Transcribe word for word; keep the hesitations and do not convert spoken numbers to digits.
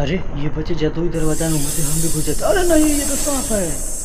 अरे ये बच्चे जादुई दरवाजा में घुसे, हम भी घुस जाते। अरे नहीं, ये तो सांप है।